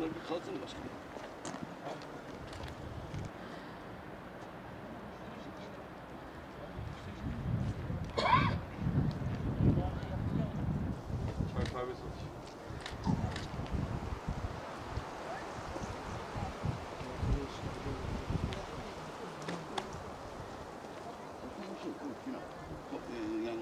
Bunlar bir kalsın başkanım. Çay kahve satış. Yani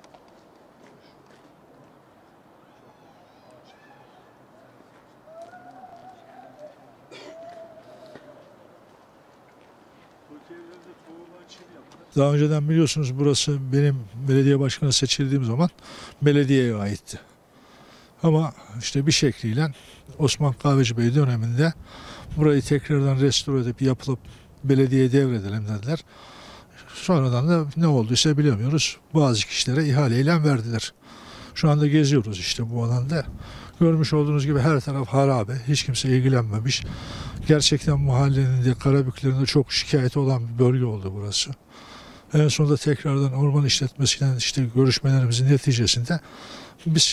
Daha önceden biliyorsunuz burası benim belediye başkanı seçildiğim zaman belediyeye aitti. Ama işte bir şekliyle Osman Kahveci Bey döneminde burayı tekrardan restore edip yapılıp belediyeye devredelim dediler. Sonradan da ne olduysa bilemiyoruz. Bazı kişilere ihaleyle verdiler. Şu anda geziyoruz işte bu alanda. Görmüş olduğunuz gibi her taraf harabe. Hiç kimse ilgilenmemiş. Gerçekten mahallenin de Karabüklerinde çok şikayeti olan bir bölge oldu burası. En sonunda tekrardan orman işletmesiyle işte görüşmelerimizin neticesinde biz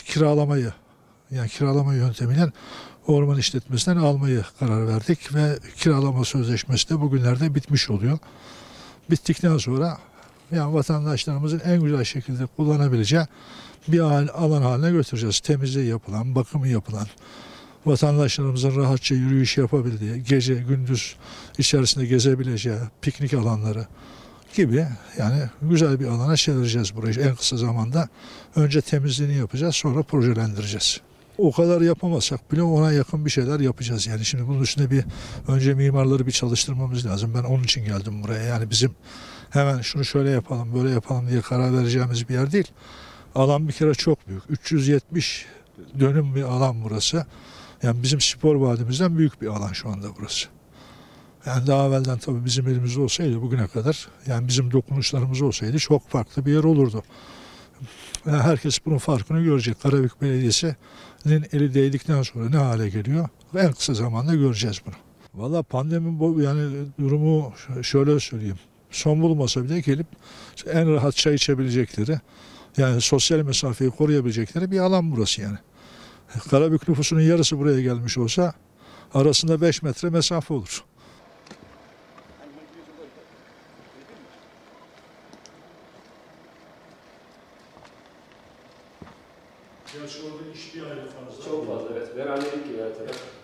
kiralama yöntemiyle orman işletmesinden almayı karar verdik ve kiralama sözleşmesi de bugünlerde bitmiş oluyor. Bittikten sonra yani vatandaşlarımızın en güzel şekilde kullanabileceği bir alan haline götüreceğiz. Temizliği yapılan, bakımı yapılan, vatandaşlarımızın rahatça yürüyüş yapabildiği, gece gündüz içerisinde gezebileceği piknik alanları gibi yani güzel bir alana çevireceğiz burayı en kısa zamanda. Önce temizliğini yapacağız, sonra projelendireceğiz. O kadar yapamasak bile ona yakın bir şeyler yapacağız. Yani şimdi bunun üstüne önce mimarları bir çalıştırmamız lazım. Ben onun için geldim buraya. Yani bizim hemen şunu şöyle yapalım, böyle yapalım diye karar vereceğimiz bir yer değil. Alan bir kere çok büyük. 370 dönüm bir alan burası. Yani bizim spor vadimizden büyük bir alan şu anda burası. Yani daha evvelden tabii bizim elimizde olsaydı bugüne kadar, yani bizim dokunuşlarımız olsaydı çok farklı bir yer olurdu. Yani herkes bunun farkını görecek. Karabük Belediyesi'nin eli değdikten sonra ne hale geliyor? En kısa zamanda göreceğiz bunu. Valla pandemi yani durumu şöyle söyleyeyim. Son bulmasa bile gelip en rahat çay içebilecekleri, yani sosyal mesafeyi koruyabilecekleri bir alan burası yani. Karabük nüfusunun yarısı buraya gelmiş olsa arasında 5 metre mesafe olur. Gerçi orada iş bir ayrı fazla. Çok fazla, evet. Verimlilik gibi her taraf.